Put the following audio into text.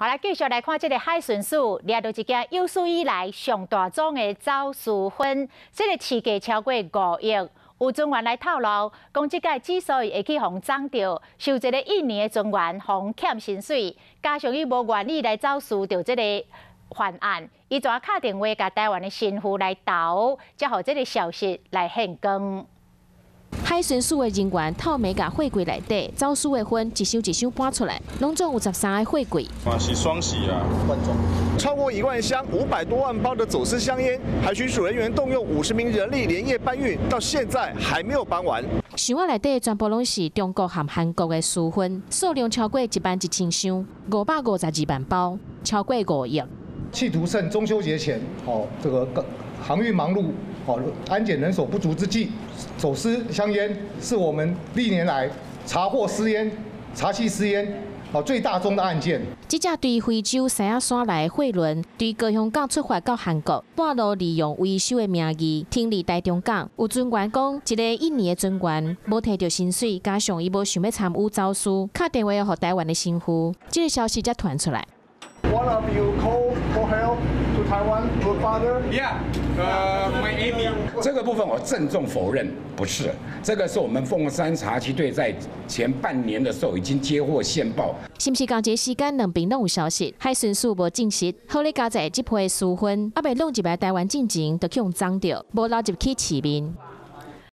好来继续来看这个海巡署抓到一件有史以来上大宗的走私粉，这个市价超过5亿。有专员来透露，讲这届之所以会去互涨到，是有一个印尼的专员互欠薪水，加上伊无愿意来走私到这个犯案，伊就打电话甲台湾的神父来斗，才互这个消息来现光。 海巡署的人员透明甲货柜内底走私的粉一箱一箱搬出来，拢总有13个货柜。 是双喜啊， 超过1万箱、500多万包的走私香烟，海巡署人员动用50名人力连夜搬运，到现在还没有搬完。 箱仔内底全部拢是中国和韩国的私粉，数量超过11000箱，552万包，超过5亿。 企图趁中秋节前，这个航运忙碌。 安检人手不足之际，走私香烟是我们历年来查获私烟、查缉私烟最大宗的案件。 这架对非洲西亚山来的货轮，对高雄港出发到韩国，半路利用维修的名义停离台中港。有专员讲，一个印尼的专员无摕到薪水，加上伊无想要参与走私，打电话予台湾的神父，这个消息才传出来。 One of you call for help to Taiwan, your father? Yeah, my Amy. 这个部分我郑重否认，不是。这个是我们凤山查缉队在前半年的时候已经接获线报。 是不是同一时间两边拢有消息？海巡署无证实。好咧，加在这批私粉，还未弄入来台湾进前，就去用脏掉，无流入去市面。